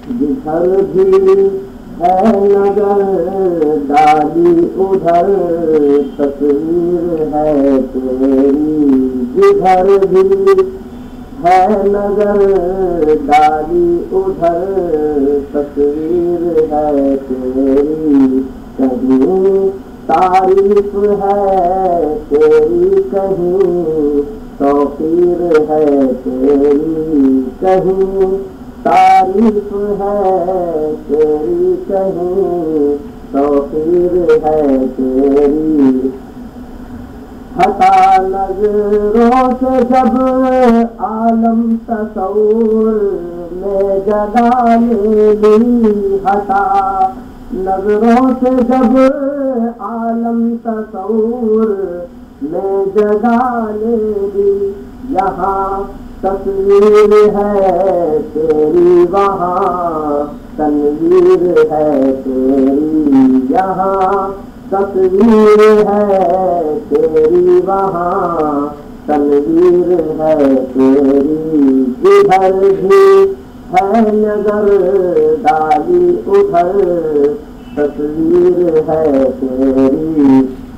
جدھر بھی ہے نظر ڈالی ادھر تصویر ہے تیری، جدھر بھی ہے نظر ڈالی ادھر تصویر ہے تیری، کہیں تعریف ہے تیری کہیں توقیر ہے تیری، کہیں تعریف ہے تیری کہیں توقیر ہے تیری، ہٹا نظروں سے جب عالم تصور میں جگہ لے لی، ہٹا نظروں سے جب عالم تصور میں جگہ لے لی، یہاں تصویر ہے تیری وہاں تنویر ہے تیری، یہاں تصویر ہے تیری وہاں تنویر ہے تیری، جدھر بھی ہے نظر ڈالی ادھر تصویر ہے تیری،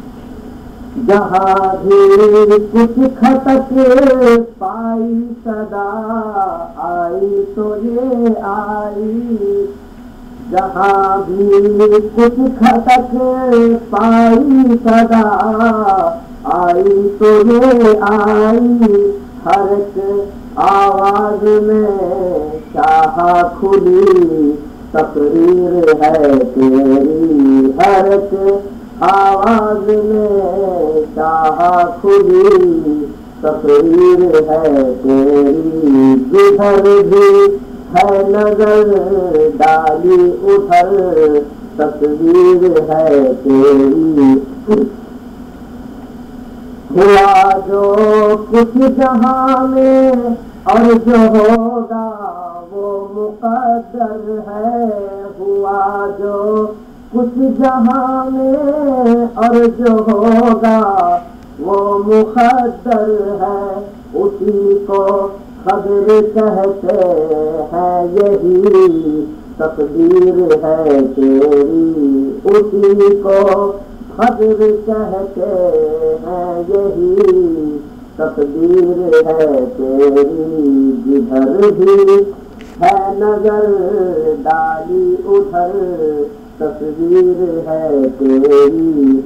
جہاں بھی کچھ کھٹک پائی صدا آئی تو یہ آئی، جہاں بھی کچھ کھٹک پائی صدا آئی تو یہ آئی، ہر ایک آواز میں شاہ کھلی تقریر ہے تیری، ہر ایک آواز میں شاہ کھلی تقریر ہے تیری، جدھر بھی ہے نظر ڈالی ادھر تصویر ہے تیری، ہوا جو کچھ جہاں میں اور جو ہوگا وہ مقدر ہے، ہوا جو کچھ جہاں میں اور جو ہوگا وہ مقدر ہے، اسی کو قدر کہتے ہیں یہی تقدیر ہے تیری، اسی کو قدر کہتے ہیں یہی تقدیر ہے تیری، جدھر بھی ہے نظر ڈالی ادھر تصویر ہے تیری،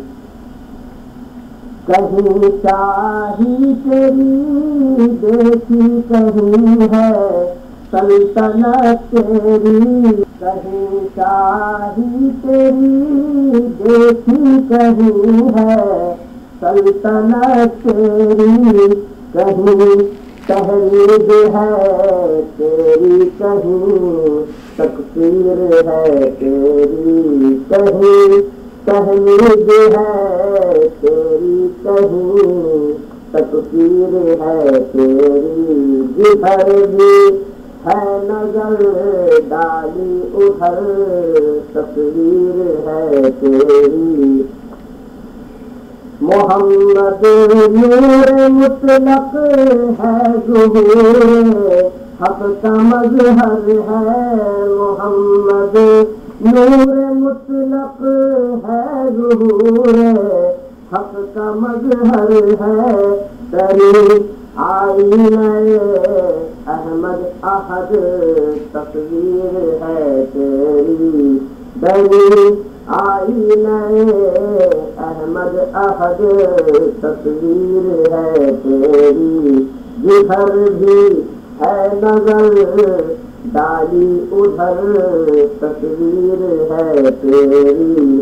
کہیں شاہی تیری دیکھی کہیں ہے سلطنت تیری، کہیں شاہی تیری دیکھی کہیں ہے سلطنت تیری، کہیں تحریر ہے تیری کہیں تقصیر ہے تیری، کہیں تحمید ہے تیری کہیں تقصیر ہے تیری، جدھر بھی ہے نظر ڈالی ادھر تصویر ہے تیری، محمد نور مطلق ہے ظہور حق کا مظہر ہے، محمد نور مطلق ہے ظہور حق کا مظہر ہے، تری آئینہ احمد احد تصویر ہے تیری، تری آئینہ احمد احد تصویر ہے تیری، جدھر بھی ہے نظر ڈالی ادھر تصویر ہے تیری،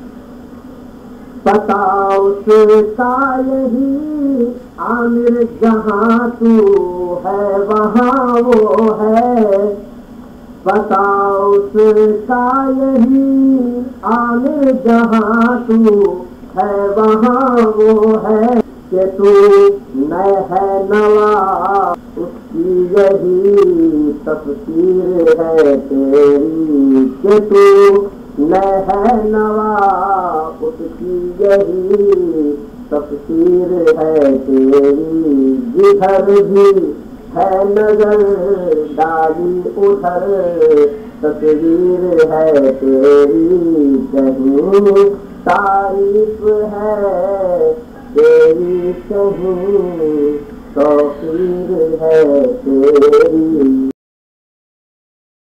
پتا اس کا یہی عامر جہاں تو ہے وہاں وہ ہے، پتا اس کا یہی عامر جہاں تو ہے وہاں وہ ہے، کہ تو نئے ہے نوا اس کی یہی تفسیر ہے تیری، کہ تو نئے ہے نوا اس کی یہی تفسیر ہے تیری، جدھر بھی ہے نظر ڈالی ادھر تصویر ہے تیری کہیں تعریف ہے تیری کہیں توقیر ہے تیری